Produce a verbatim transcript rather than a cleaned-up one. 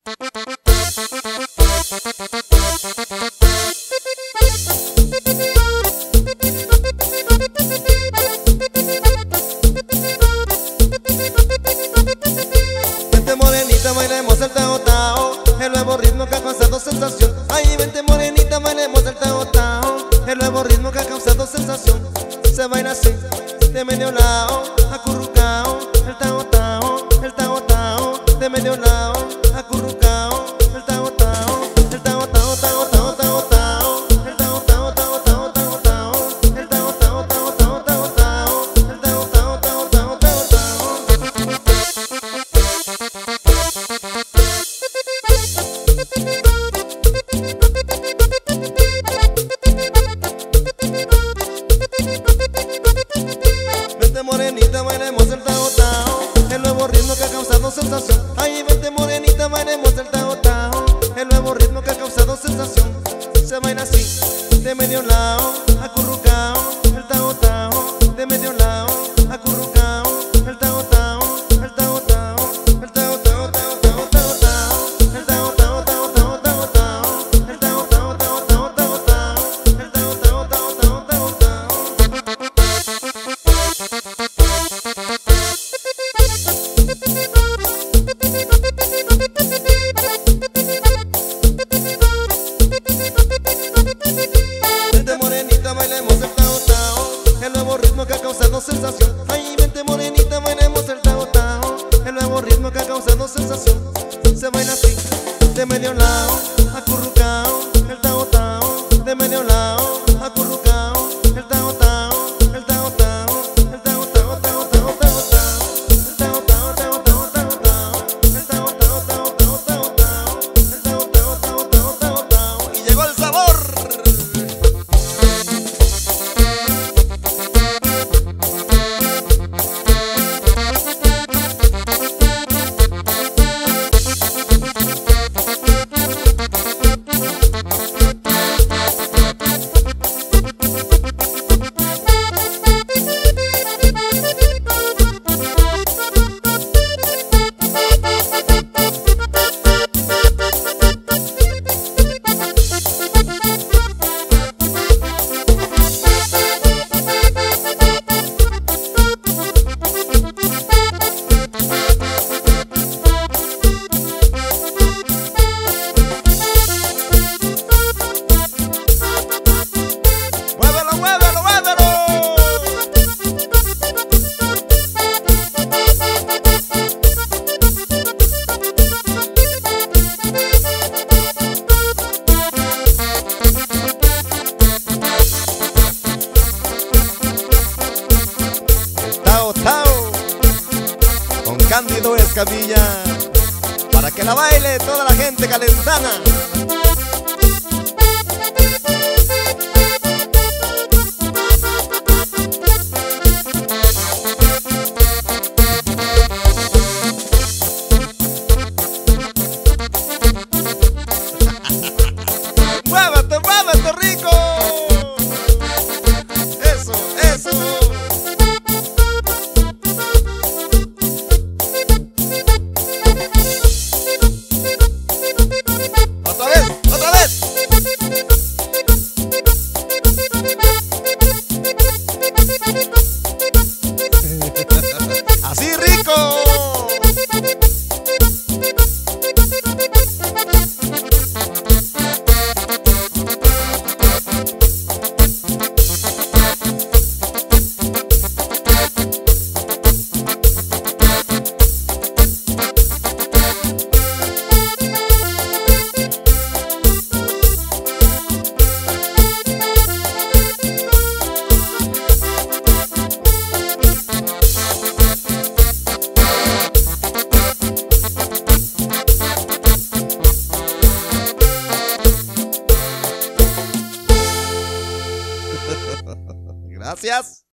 Vente morenita, bailemos el tao tao, el nuevo ritmo que ha causado sensación. Ay, vente morenita, bailemos el tao tao, el nuevo ritmo que ha causado sensación. Se baila así, de medio lado, acurrucao, el tao tao, el tao tao, de medio lado, acurrucao, el tao tao, el tao tao tao tao tao tao, el tao tao tao tao tao tao, el tao tao tao tao tao tao, el tao tao tao tao tao tao. Vente morenita, bailemos el tao tao, el nuevo ritmo que ha causado sensación. Ay, vente morenita, bailemos el tao tao, el nuevo ritmo que ha causado sensación. Se baila así, de medio lado, acurrucao, el tao tao, de medio lado, acurrucao, el tao tao, el tao tao, el tao tao tao tao tao tao, el tao tao tao tao tao tao, el tao tao tao tao tao tao, el tao tao tao tao tao tao. Vente morenita, bailemos el tao tao, el nuevo ritmo que ha causado sensación. Ay, vente morenita, bailemos el tao tao, el nuevo ritmo que ha causado sensación. Se baila así, de medio lado, acurrucao, el tao tao, de medio lado, acurrucao, el tao tao, el tao tao, el tao tao tao tao tao tao, el tao tao tao tao tao tao, el tao tao tao tao tao tao, el tao tao tao tao tao tao. Y llegó el sabor. ¡Muévelo, muévelo, muévelo! El tao tao con Cándido Escamilla, para que la baile toda la gente calentana. ¡Muévete, muévete, rico! Eso, eso. Otra vez, otra vez. Así, rico. Gracias.